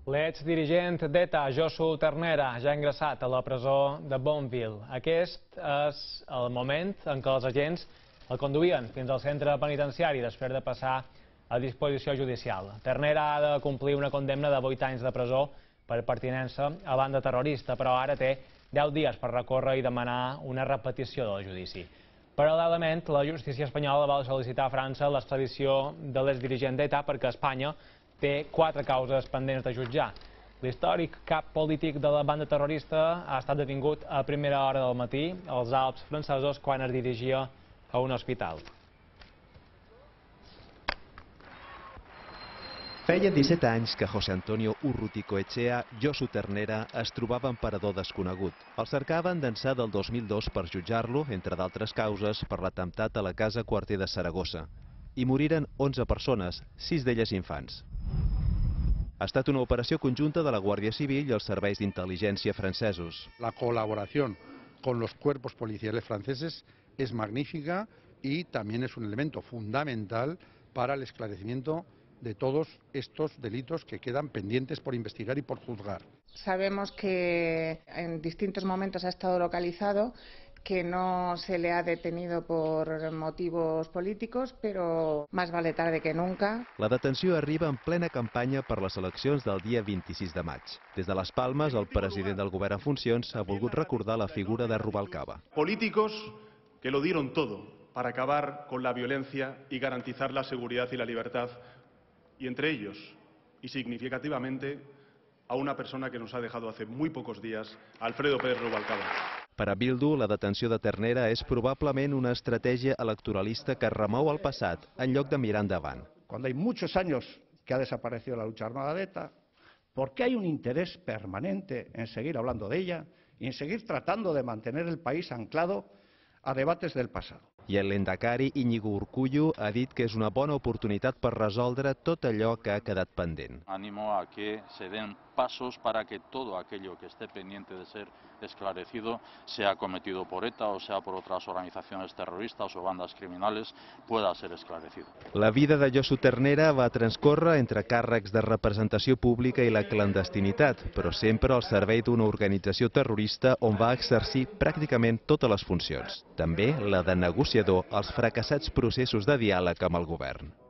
L'exdirigent d'ETA, Josu Ternera, ja ha ingressat a la presó de Bonneville. Aquest és el moment en què els agents el conduïen fins al centre penitenciari després de passar a disposició judicial. Ternera ha de complir una condemna de 8 anys de presó per pertinença a banda terrorista, però ara té 10 dies per recórrer i demanar una repetició del judici. Paral·lelament, la justícia espanyola va sol·licitar a França l'extradició de l'exdirigent d'ETA perquè Espanya té 4 causes pendents de jutjar. L'històric cap polític de la banda terrorista ha estat detingut a primera hora del matí als Alps francesos quan es dirigia a un hospital. Feia 17 anys que José Antonio Urruticoetxea, Josu Ternera, es trobava en parador desconegut. El cercaven d'ençà del 2002 per jutjar-lo, entre d'altres causes, per l'atemptat a la casa Quarter de Saragossa. Hi moriren 11 persones, 6 d'elles infants. Ha estat una operació conjunta de la Guàrdia Civil i els serveis d'intel·ligència francesos. La colaboración con los cuerpos policiales franceses es magnífica y también es un elemento fundamental para el esclarecimiento de todos estos delitos que quedan pendientes por investigar y por juzgar. Sabemos que en distintos momentos ha estado localizado, que no se le ha detenido por motivos políticos, però más vale tarde que nunca. La detenció arriba en plena campanya per les eleccions del dia 26 de maig. Des de Les Palmes, el president del govern en funcions ha volgut recordar la figura de Rubalcaba. Políticos que lo dieron todo para acabar con la violencia y garantizar la seguridad y la libertad, y entre ellos, y significativamente, a una persona que nos ha dejado hace muy pocos días, Alfredo Pérez Rubalcaba. Per a Bildu, la detenció de Ternera és probablement una estratègia electoralista que remou el passat en lloc de mirar endavant. Cuando hay muchos años que ha desaparecido la lucha armada de ETA, ¿por qué hay un interés permanente en seguir hablando de ella y en seguir tratando de mantener el país anclado a debates del pasado? I el lehendakari Íñigo Urkullu ha dit que és una bona oportunitat per resoldre tot allò que ha quedat pendent. Animo a que se den pasos para que todo aquello que esté pendiente de ser esclarecido, sea cometido por ETA o sea por otras organizaciones terroristas o bandas criminales, pueda ser esclarecido. La vida de Josu Ternera va transcórrer entre càrrecs de representació pública i la clandestinitat, però sempre al servei d'una organització terrorista on va exercir pràcticament totes les funcions. També la de negociador als fracassats processos de diàleg amb el govern.